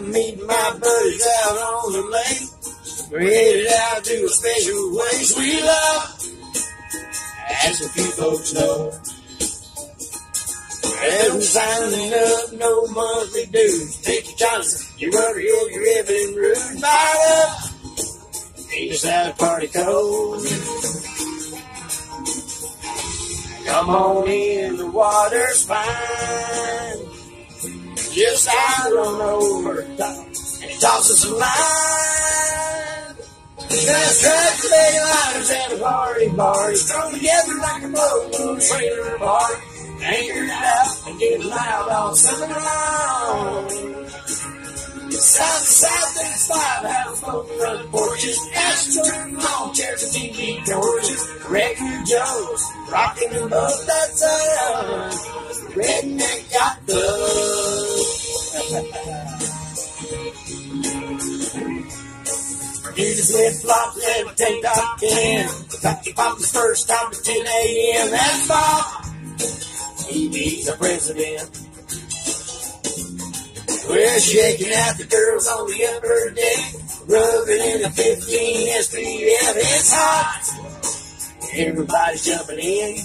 I'm meeting my buddies out on the lake. We're headed out to a special place we love, as a few folks know. There's no signing up, no monthly dues. Take your chances, you rubber, you're ribbon rude. Fire up, meet us out at party code. Come on in, the water's fine. Just out on over top and toss us a line. Let's track the daylighters at a party bar. It's thrown together like a blow trailer party. Anchored out and getting loud all summer long. South to south, there's 5 house smoke front porches, astroturf lawn chairs and TV torches, record Joes rocking them both that sun. Redneck got love. Bermudas with flops and a tank top 10. Cocky Papa's first time at 10 a.m. That's Bob. He's a president. We're shaking out the girls on the upper deck, rubbing in a 15 SPF. It's hot. Everybody's jumping in.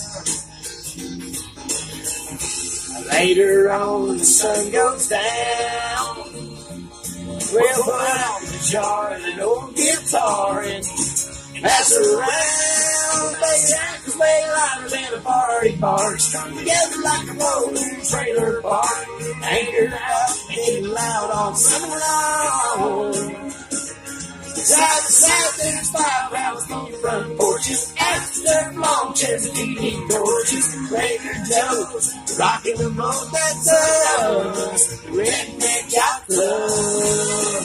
Later on, the sun goes down. We'll put on the jar and an old guitar and mess around. Cause daylighters and a party bar strung together like a rolling trailer park. Anchored out, getting loud on summer long. Side to side, there's 5 house on front porches, after long chairs and TV torches, record Joes rocking them both that us. Redneck got love.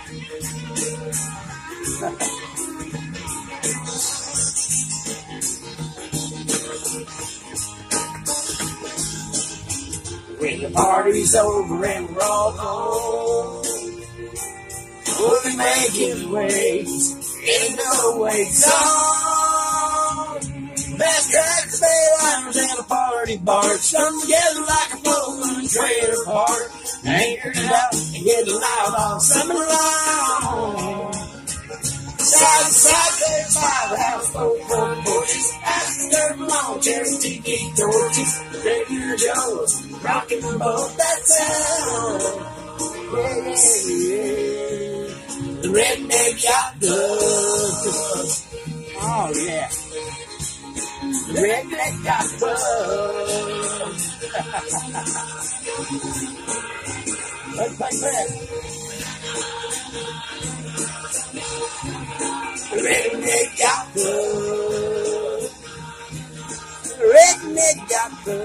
When the party's over and we're all home, we'll be making waves in a no-wake song. Best tracks, daylighters, and a party bar strung together like a floating trailer park. Anchored out and getting loud all summer long. Side to side, there's 5 house front porches, after long chairs and TV torches, regular Joes rocking them both that sound. Yeah. The redneck got love. Oh yeah. The redneck got love. Let's play that. The redneck